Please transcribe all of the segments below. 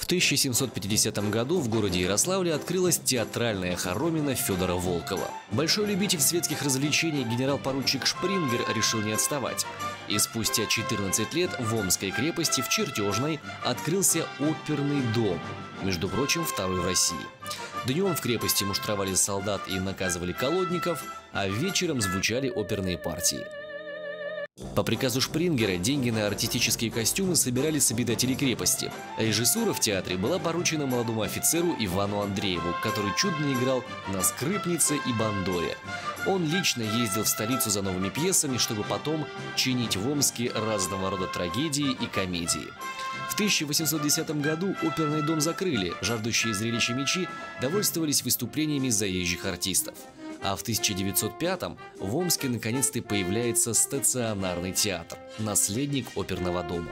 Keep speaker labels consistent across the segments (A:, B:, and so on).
A: В 1750 году в городе Ярославле открылась театральная хоромина Федора Волкова. Большой любитель светских развлечений генерал-поручик Шпрингер решил не отставать. И спустя 14 лет в Омской крепости в Чертежной открылся оперный дом, между прочим, второй в России. Днем в крепости муштровали солдат и наказывали колодников, а вечером звучали оперные партии. По приказу Шпрингера деньги на артистические костюмы собирали с обитателей крепости. Режиссура в театре была поручена молодому офицеру Ивану Андрееву, который чудно играл на скрипнице и бандуре. Он лично ездил в столицу за новыми пьесами, чтобы потом чинить в Омске разного рода трагедии и комедии. В 1810 году оперный дом закрыли, жаждущие зрелища мечи довольствовались выступлениями заезжих артистов. А в 1905-м в Омске наконец-то появляется стационарный театр, наследник оперного дома.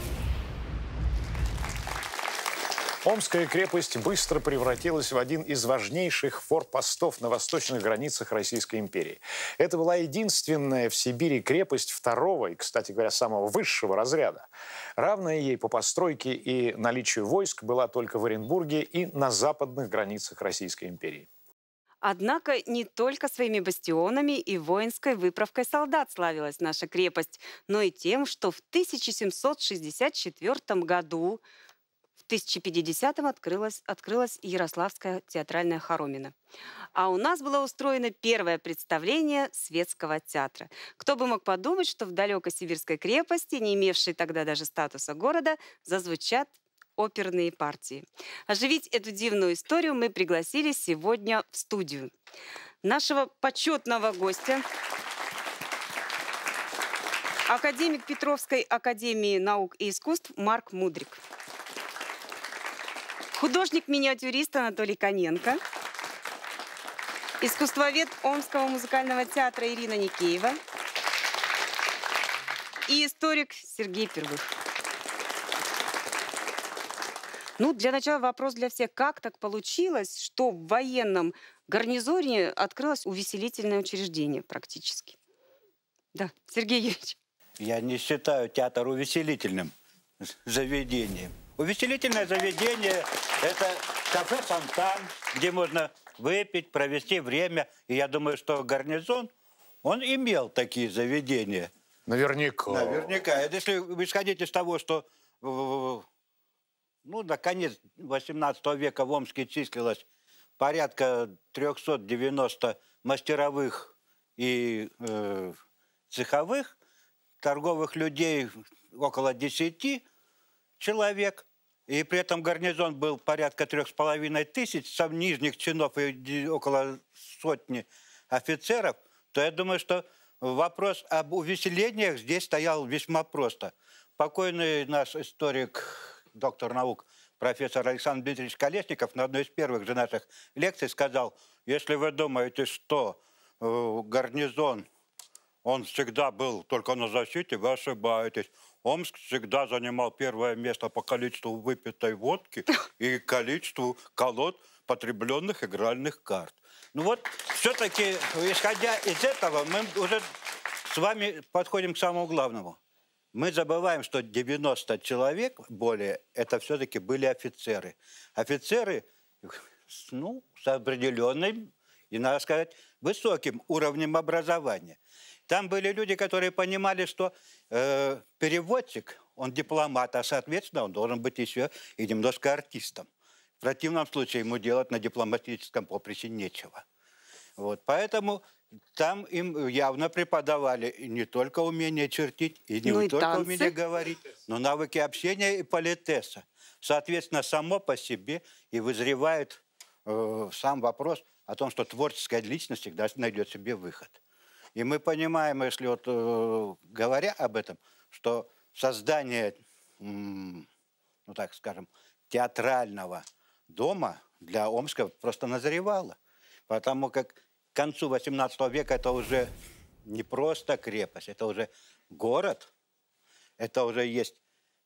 B: Омская крепость быстро превратилась в один из важнейших форпостов на восточных границах Российской империи. Это была единственная в Сибири крепость второго и, кстати говоря, самого высшего разряда. Равная ей по постройке и наличию войск была только в Оренбурге и на западных границах Российской империи.
C: Однако не только своими бастионами и воинской выправкой солдат славилась наша крепость, но и тем, что в 1764 году, в 1050-м открылась Ярославская театральная хоромина. А у нас было устроено первое представление светского театра. Кто бы мог подумать, что в далекой сибирской крепости, не имевшей тогда даже статуса города, зазвучат оперные партии. Оживить эту дивную историю мы пригласили сегодня в студию нашего почетного гостя, академик Петровской академии наук и искусств Марк Мудрик, художник-миниатюрист Анатолий Коненко, искусствовед Омского музыкального театра Ирина Никеева и историк Сергей Первых. Ну, для начала вопрос для всех. Как так получилось, что в военном гарнизоне открылось увеселительное учреждение практически? Да, Сергей Юрьевич.
D: Я не считаю театр увеселительным заведением. Увеселительное заведение – это кафе-фонтан, где можно выпить, провести время. И я думаю, что гарнизон, он имел такие заведения.
B: Наверняка.
D: Наверняка. Если вы исходите из того, что... на конец 18 века в Омске числилось порядка 390 мастеровых и цеховых, торговых людей около 10 человек, и при этом гарнизон был порядка 3500, с нижних чинов и около сотни офицеров, то я думаю, что вопрос об увеселениях здесь стоял весьма просто. Покойный наш историк, доктор наук, профессор Александр Дмитриевич Колесников на одной из первых же наших лекций сказал: если вы думаете, что гарнизон, он всегда был только на защите, вы ошибаетесь. Омск всегда занимал первое место по количеству выпитой водки и количеству колод потребленных игральных карт. Ну вот, все-таки, исходя из этого, мы уже с вами подходим к самому главному. Мы забываем, что 90 человек более, это все-таки были офицеры. Офицеры, с определенным, и, надо сказать, высоким уровнем образования. Там были люди, которые понимали, что переводчик, он дипломат, а, соответственно, он должен быть еще и немножко артистом. В противном случае ему делать на дипломатическом поприще нечего. Вот, поэтому... Там им явно преподавали не только умение чертить, и не только умение говорить, но навыки общения и политеса. Соответственно, само по себе и вызревает сам вопрос о том, что творческая личность всегда найдет себе выход. И мы понимаем, если говоря об этом, что создание, так скажем, театрального дома для Омска просто назревало. Потому как к концу XVIII века это уже не просто крепость, это уже город, это уже есть,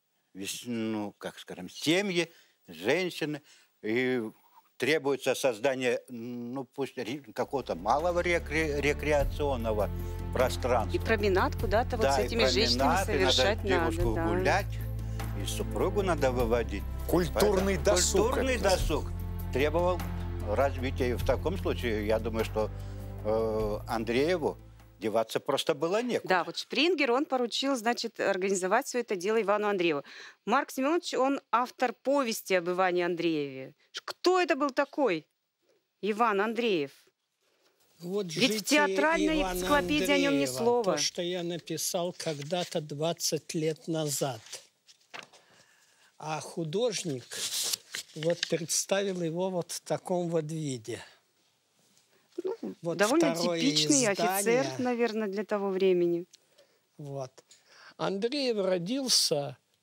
D: семьи, женщины, и требуется создание, пусть какого-то малого рекреационного пространства.
C: И променад куда-то вот с этими женщинами совершать надо.
D: Девушку гулять, и супругу надо выводить.
B: Культурный досуг.
D: Культурный досуг требовал развития. И в таком случае, я думаю, что Андрееву деваться просто было некуда.
C: Да, вот Шпрингер, он поручил, значит, организовать все это дело Ивану Андрееву. Марк Семенович, он автор повести об Иване Андрееве. Кто это был такой Иван Андреев?
E: Вот
C: Ведь в театральной
E: Ивана
C: энциклопедии о нем ни
E: Андреева,
C: слова.
E: То, что я написал когда-то 20 лет назад. А художник вот представил его вот в таком вот виде. Вот
C: Довольно
E: второе
C: типичный
E: издание.
C: офицер, наверное, для того времени.
E: Вот. Андреев родился в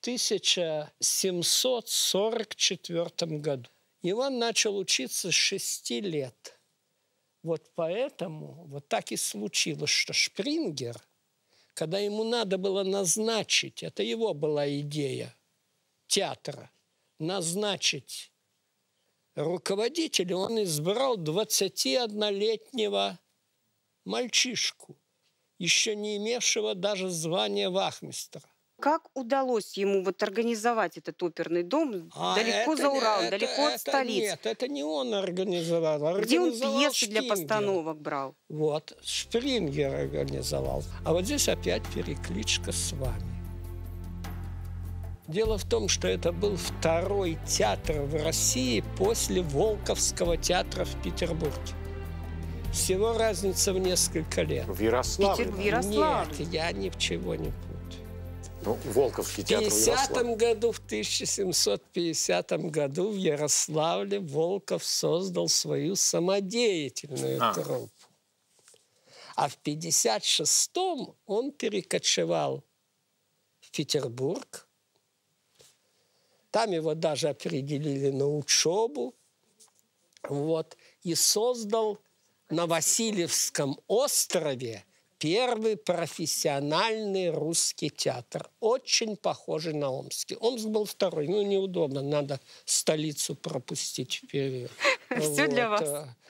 E: 1744 году. И он начал учиться с 6 лет. Вот поэтому вот так и случилось, что Шпрингер, когда ему надо было назначить, это его была идея театра, назначить руководителя, он избрал 21-летнего мальчишку, еще не имевшего даже звания вахмистра.
C: Как удалось ему вот организовать этот оперный дом далеко за Уралом, далеко от столицы?
E: Нет, это не он организовал.
C: Где он
E: Организовал
C: пьесы для
E: Шпрингер.
C: постановок брал?
E: Вот, Шпрингер организовал. А вот здесь опять перекличка с вами. Дело в том, что это был второй театр в России после Волковского театра в Петербурге. Всего разница в несколько лет.
B: В Ярославле.
C: В Ярославле.
E: Нет, я ни в чего не путаю.
B: Ну, Волковский
E: В
B: театр в Ярославле.
E: 1750 году в Ярославле Волков создал свою самодеятельную труппу. А в 56-м он перекочевал в Петербург. Там его даже определили на учебу. Вот. И создал на Васильевском острове первый профессиональный русский театр. Очень похожий на Омский. Омск был второй. Ну, неудобно. Надо столицу пропустить вперед.
C: Все для вас.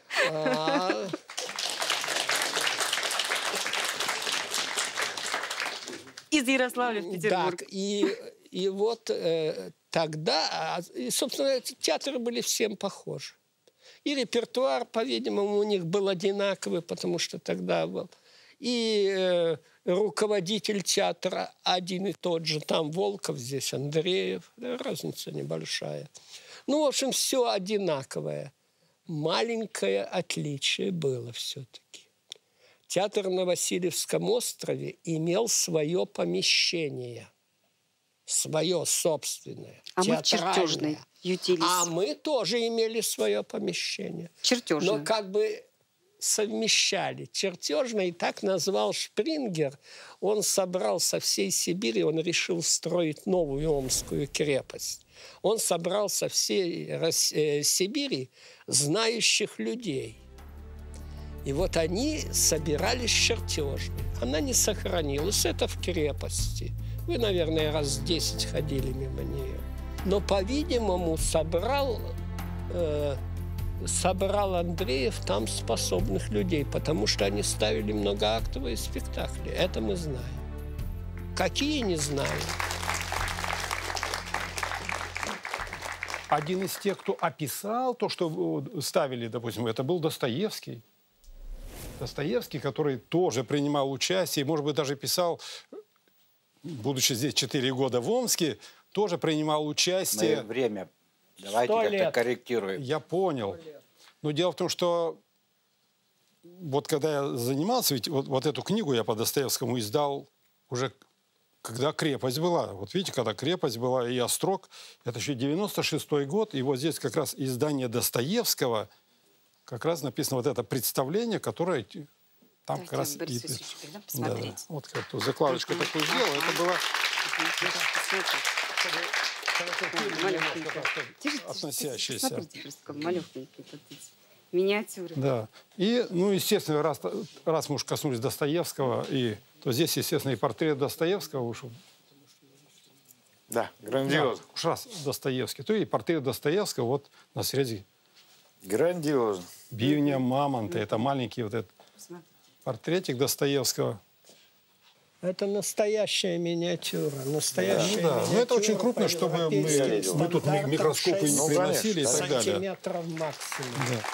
C: Из Ярославля в Петербург.
E: Так, и вот тогда, и, собственно, эти театры были всем похожи. И репертуар, по-видимому, у них был одинаковый, потому что тогда был. И руководитель театра один и тот же. Там Волков, здесь Андреев. Разница небольшая. Ну, в общем, все одинаковое. Маленькое отличие было все-таки. Театр на Васильевском острове имел свое помещение. Свое собственное.
C: А мы в Чертежной ютились.
E: А мы тоже имели свое помещение.
C: Чертежное.
E: Но как бы совмещали. Чертежный так назвал Шпрингер. Он собрал со всей Сибири, он решил строить новую Омскую крепость. Он собрал со всей Сибири знающих людей. И вот они собирались в Чертежной. Она не сохранилась, это в крепости. Вы, наверное, раз 10 ходили мимо нее. Но, по-видимому, собрал Андреев там способных людей, потому что они ставили многоактовые спектакли. Это мы знаем. Какие, не знаю.
F: Один из тех, кто описал то, что ставили, допустим, это был Достоевский. Достоевский, который тоже принимал участие, может быть, даже писал, будучи здесь 4 года в Омске, тоже принимал участие.
D: Мы время давайте как-то корректируем.
F: Я понял. Но дело в том, что вот когда я занимался, ведь вот эту книгу я по Достоевскому издал уже когда крепость была. Вот видите, когда крепость была и Острог, это еще 96-й год, и вот здесь как раз издание Достоевского, как раз написано вот это представление, которое там как раз... Да, вот как тут закладочку такую сделал, это было... относящиеся.
C: Смотрите, просто малюсенькие миниатюры.
F: Да. И, ну, естественно, раз мы уж коснулись Достоевского, то здесь, естественно, и портрет Достоевского вышел.
B: Да, грандиозно.
F: Да, уж раз Достоевский, то и портрет Достоевского вот на срезе.
B: Грандиозно.
F: Бивня мамонта. Это маленький вот этот портретик Достоевского.
E: Это настоящая миниатюра. Настоящая миниатюра.
F: Ну, это очень крупно, чтобы мы тут микроскопы не приносили и так далее.
E: Сантиметров максимум.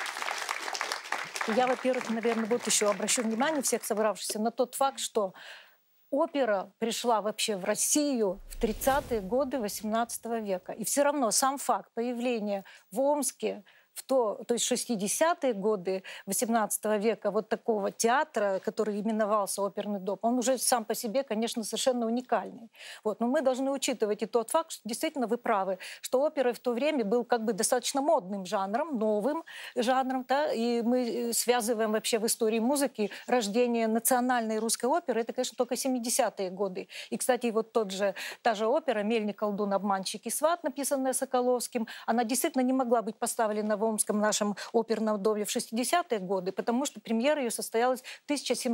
F: Да.
G: Я, во-первых, наверное, вот еще обращу внимание всех собравшихся на тот факт, что опера пришла вообще в Россию в 30-е годы XVIII века. И все равно сам факт появления в Омске, то есть 60-е годы XVIII века вот такого театра, который именовался оперный дом, он уже сам по себе, конечно, совершенно уникальный. Вот. Но мы должны учитывать и тот факт, что действительно вы правы, что опера в то время был как бы достаточно модным жанром, новым жанром, да? И мы связываем вообще в истории музыки рождение национальной русской оперы, это, конечно, только 70-е годы. И, кстати, вот та же опера «Мельник, колдун, обманщик и сват», написанная Соколовским, она действительно не могла быть поставлена в Омском нашем оперном доме в 60-е годы, потому что премьера ее состоялась в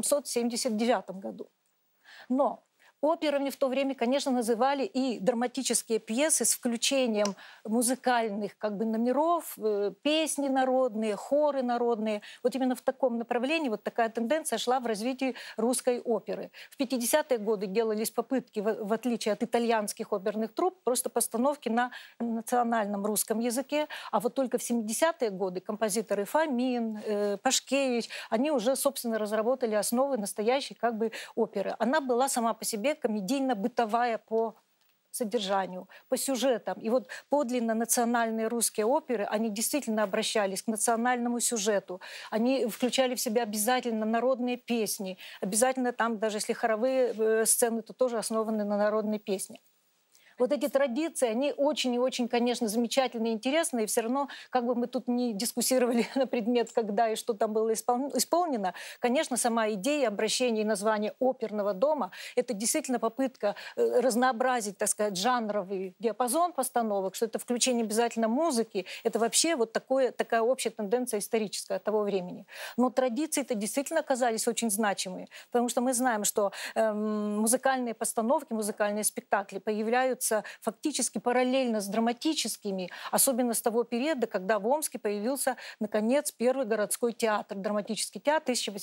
G: 1779 году. Но операми в то время, конечно, называли и драматические пьесы с включением музыкальных как бы номеров, песни народные, хоры народные. Вот именно в таком направлении вот такая тенденция шла в развитии русской оперы. В 50-е годы делались попытки, в отличие от итальянских оперных труп, просто постановки на национальном русском языке. А вот только в 70-е годы композиторы Фомин, Пашкевич, они уже, собственно, разработали основы настоящей как бы оперы. Она была сама по себе комедийно-бытовая по содержанию, по сюжетам. И вот подлинно национальные русские оперы, они действительно обращались к национальному сюжету. Они включали в себя обязательно народные песни. Обязательно там, даже если хоровые сцены, то тоже основаны на народной песне. Вот эти традиции, они очень и очень, конечно, замечательные и интересные. И все равно, как бы мы тут не дискуссировали на предмет, когда и что там было исполнено, конечно, сама идея обращения и названия оперного дома – это действительно попытка разнообразить, так сказать, жанровый диапазон постановок, что это включение обязательно музыки. Это вообще вот такая общая тенденция историческая того времени. Но традиции-то действительно оказались очень значимые, потому что мы знаем, что музыкальные постановки, музыкальные спектакли появляются фактически параллельно с драматическими, особенно с того периода, когда в Омске появился, наконец, первый городской театр, драматический театр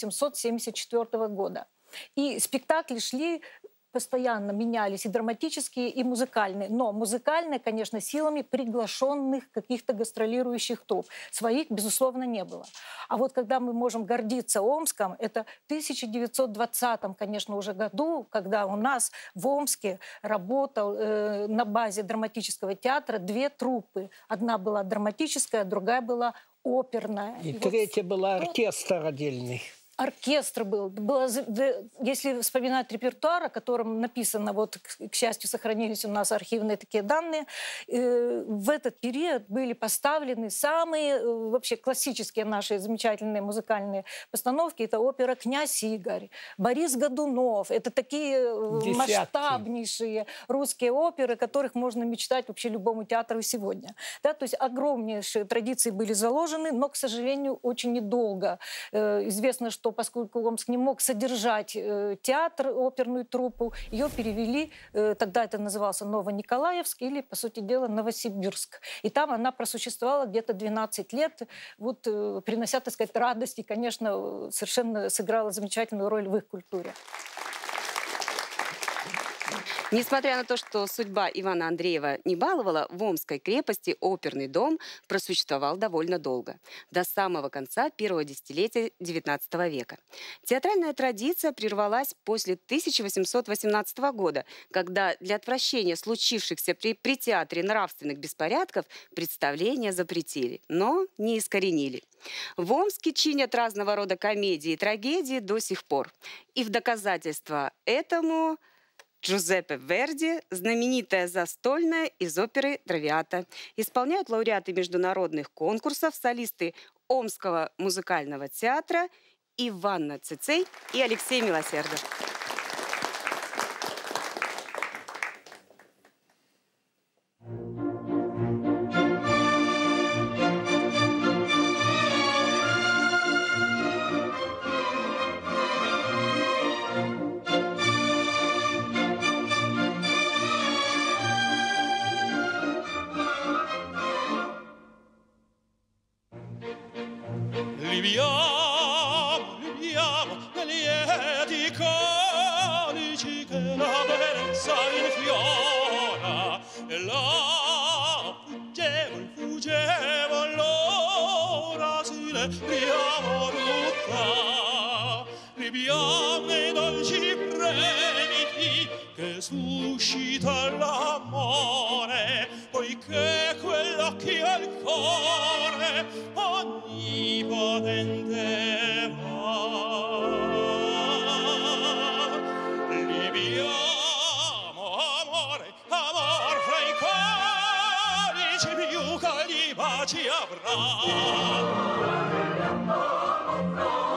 G: 1874 года. И спектакли шли постоянно, менялись и драматические, и музыкальные. Но музыкальные, конечно, силами приглашенных каких-то гастролирующих труп. Своих, безусловно, не было. А вот когда мы можем гордиться Омском, это в 1920, конечно, уже году, когда у нас в Омске работал на базе драматического театра две труппы. Одна была драматическая, другая была оперная.
E: И третья была оркестр отдельный.
G: Оркестр был. Если вспоминать репертуар, о котором написано, вот, к счастью, сохранились у нас архивные такие данные, в этот период были поставлены самые вообще классические наши замечательные музыкальные постановки. Это опера «Князь Игорь», Борис Годунов. Это такие масштабнейшие русские оперы, которых можно мечтать вообще любому театру сегодня. Да, то есть огромнейшие традиции были заложены, но, к сожалению, очень недолго. Известно, что поскольку Омск не мог содержать театр, оперную труппу, ее перевели, тогда это назывался Новониколаевск или, по сути дела, Новосибирск. И там она просуществовала где-то 12 лет, вот, принося, так сказать, радость и, конечно, совершенно сыграла замечательную роль в их культуре.
C: Несмотря на то, что судьба Ивана Андреева не баловала, в Омской крепости оперный дом просуществовал довольно долго, до самого конца первого десятилетия XIX века. Театральная традиция прервалась после 1818 года, когда для отвращения случившихся при театре нравственных беспорядков представления запретили, но не искоренили. В Омске чинят разного рода комедии и трагедии до сих пор. И в доказательство этому Джузеппе Верди, знаменитая застольная из оперы «Травиата». Исполняют лауреаты международных конкурсов, солисты Омского музыкального театра Иванна Цицей и Алексей Милосердов.
H: Viviamo, viviamo, lieti conici bellezza infiora e la fuggevol l'ora si leviamo tutta libiamo dolci fremiti che suscita l'amore poiché quell'occhio al cuore onnipotente va. Libiamo amore, amor fra i corici più che gli baci avrà.